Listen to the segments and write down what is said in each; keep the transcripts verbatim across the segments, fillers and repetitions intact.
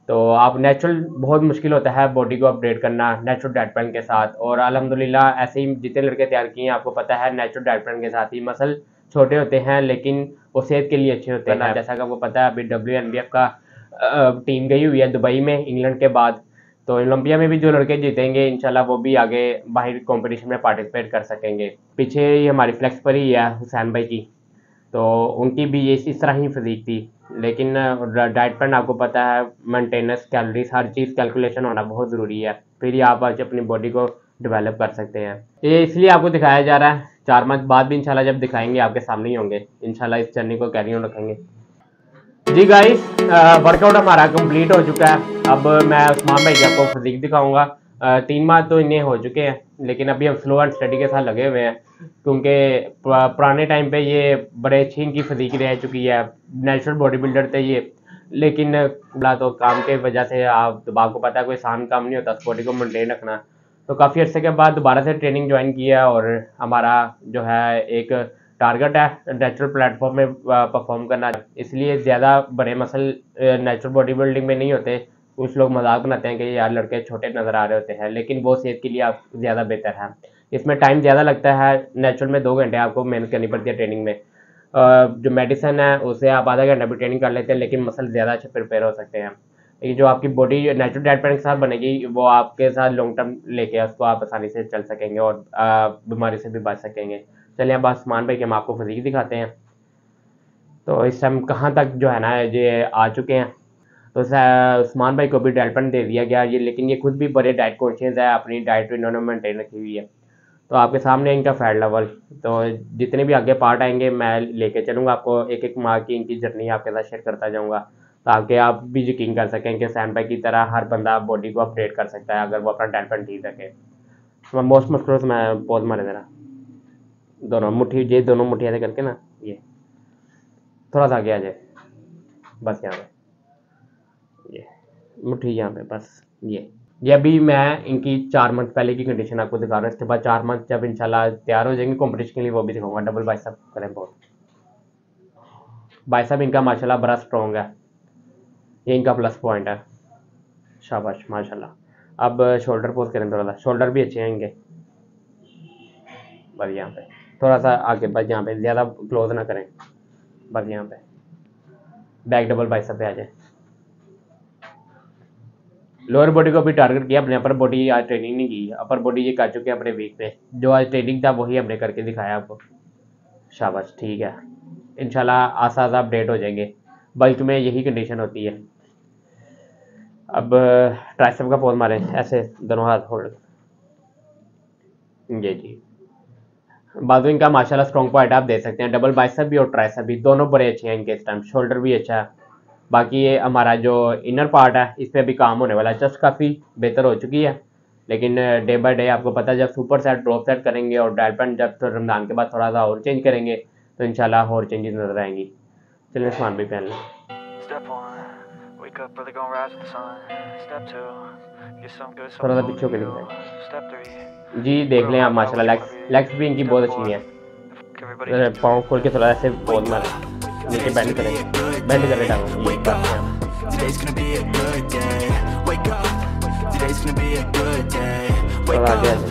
तो आप नेचुरल बहुत मुश्किल होता है बॉडी को अपडेट करना नेचुरल डाइट प्लान के साथ, और अल्हम्दुलिल्लाह ऐसे ही जितने लड़के तैयार किए हैं आपको पता है नेचुरल डाइट प्लान के साथ ही मसल छोटे होते हैं लेकिन वो सेहत के लिए अच्छे होते हैं। जैसा कि आपको पता है अभी डब्ल्यू एन बी एफ का टीम गई हुई है दुबई में इंग्लैंड के बाद, तो ओलंपिया में भी जो लड़के जीतेंगे इंशाल्लाह वो भी आगे बाहर कंपटीशन में पार्टिसिपेट कर सकेंगे। पीछे ही हमारी फ्लेक्स पर ही है हुसैन भाई की, तो उनकी भी ये इस तरह ही फिजिक थी, लेकिन डाइट प्लान आपको पता है मेंटेनेंस कैलोरीज हर चीज़ कैलकुलेशन होना बहुत ज़रूरी है, फिर ही आप आज अपनी बॉडी को डेवलप कर सकते हैं। ये इसलिए आपको दिखाया जा रहा है, चार मंथ बाद भी इंशाल्लाह जब दिखाएंगे आपके सामने ही होंगे, इंशाल्लाह इस जर्नी को कैरी ऑन रखेंगे। जी गाइस, वर्कआउट हमारा कंप्लीट हो चुका है। अब मैं उस्मान भाई की आपको फिजिक दिखाऊंगा। तीन माह तो इन्हें हो चुके हैं, लेकिन अभी हम स्लो एंड स्टडी के साथ लगे हुए हैं, क्योंकि पुराने टाइम पे ये बड़े अच्छी इनकी फिजिक रह चुकी है, नेचुरल बॉडी बिल्डर थे ये, लेकिन बड़ा तो काम के वजह से आप तो आपको पता है कोई आसान काम नहीं होता बॉडी को मेंटेन रखना। तो काफ़ी अर्से के बाद दोबारा से ट्रेनिंग ज्वाइन किया, और हमारा जो है एक टारगेट है नेचुरल प्लेटफॉर्म में परफॉर्म करना, इसलिए ज़्यादा बड़े मसल नेचुरल बॉडी बिल्डिंग में नहीं होते। कुछ लोग मजाक बनाते हैं कि यार लड़के छोटे नज़र आ रहे होते हैं, लेकिन वो सेहत के लिए आप ज़्यादा बेहतर है। इसमें टाइम ज़्यादा लगता है, नेचुरल में दो घंटे आपको मेहनत करनी पड़ती है ट्रेनिंग में। जो मेडिसिन है उसे आप आधा घंटा भी ट्रेनिंग कर लेते हैं, लेकिन मसल ज़्यादा अच्छे प्रिपेयर हो सकते हैं। ये जो आपकी बॉडी नेचुरल डाइट प्लान के साथ बनेगी वो आपके साथ लॉन्ग टर्म लेके उसको आप आसानी से चल सकेंगे और बीमारी से भी बच सकेंगे। चलिए अब उस्मान भाई के हम आपको फिजिक दिखाते हैं। तो इस टाइम कहाँ तक जो है ना ये आ चुके हैं, तो उस्मान भाई को भी डाइट प्लान दे दिया गया ये, लेकिन ये खुद भी बड़े डाइट कॉन्शियस है, अपनी डाइट इन्होंने मेंटेन रखी हुई है। तो आपके सामने इनका फैट लेवल, तो जितने भी आगे पार्ट आएंगे मैं लेके चलूँगा आपको, एक एक माह की इनकी जर्नी आपके साथ शेयर करता जाऊँगा, ताकि आप भी यकीन कर सकें कि हुसैन भाई की तरह हर बंदा बॉडी को अपडेट कर सकता है अगर वो अपना डाइट प्लान ठीक रखे। मोस्ट मुश्किल से मैं पौध मारे देना दोनों मुट्ठी, ये दोनों मुट्ठी ऐसे करके ना, ये थोड़ा सा आगे आ जाए, बस यहाँ पे ये मुट्ठी यहाँ पे, बस ये ये अभी मैं इनकी चार मंथ पहले की कंडीशन आपको दिखा रहा हूँ। इसके बाद चार मंथ जब इंशाल्लाह तैयार हो जाएंगे कॉम्पिटिशन के लिए वो भी दिखाऊंगा। डबल बाइसेप करें बहुत, बाइसेप इनका माशाल्लाह बड़ा स्ट्रॉन्ग है, ये इनका प्लस पॉइंट है, शाबाश माशाल्लाह। अब शोल्डर पोज करें थोड़ा सा, शोल्डर भी अच्छे हैं इनके, बस यहाँ पे थोड़ा सा आगे, बस यहाँ पे ज़्यादा क्लोज ना करें, बस यहाँ पे बैक डबल बाइसेप पे आ जाए। लोअर बॉडी को भी टारगेट किया, अपने अपर बॉडी आज ट्रेनिंग नहीं की, अपर बॉडी ये कर चुके हैं अपने वीक पे, जो आज ट्रेनिंग था वही हमने करके दिखाया आपको, शाबाश ठीक है। इंशाल्लाह आसा आसा अपडेट हो जाएंगे, बल्कि में यही कंडीशन होती है। अब ट्राइसेप का पोज मारें ऐसे, दोनों हाथ होल्ड, ये जी बाजू इनका माशाल्लाह स्ट्रॉन्ग पॉइंट आप दे सकते हैं। डबल बाइसेप भी और ट्राइसेप भी दोनों बड़े अच्छे हैं इनके इस टाइम, शोल्डर भी अच्छा है। बाकी ये हमारा जो इनर पार्ट है इस पर भी काम होने वाला है, चेस्ट काफ़ी बेहतर हो चुकी है, लेकिन डे बाय डे आपको पता है जब सुपर सेट ड्रॉप सेट करेंगे और डाइट प्लान जब तो रमज़ान के बाद थोड़ा सा और चेंज करेंगे तो इंशाल्लाह और चेंजेस नजर आएंगी। चलिए उस्मान भी पहन लें। थोड़ा सा पीछे के लिए जी देख लें आप, माशाल्लाह लेग्स लेग्स भी इनकी बहुत अच्छी हैं। पाँव खोल के थोड़ा ऐसे पोज मारें, नीचे बेंड करें, बेंड करें डाउन, ये करते हैं। थोड़ा आगे आ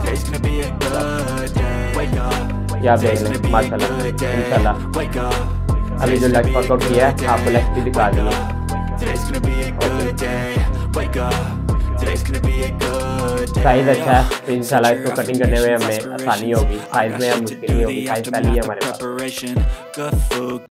जाए, आप देख लें माशाल्लाह इंशाल्लाह। अभी जो लेग वर्कआउट किया है आपको लेग्स भी दिखा देंगे। साइज़ अच्छा है तो इंशाल्लाह इसको कटिंग करने में हमें आसानी होगी, साइज़ में अब मुश्किल नहीं होगी, साइज़ पहले ही हमारे पास।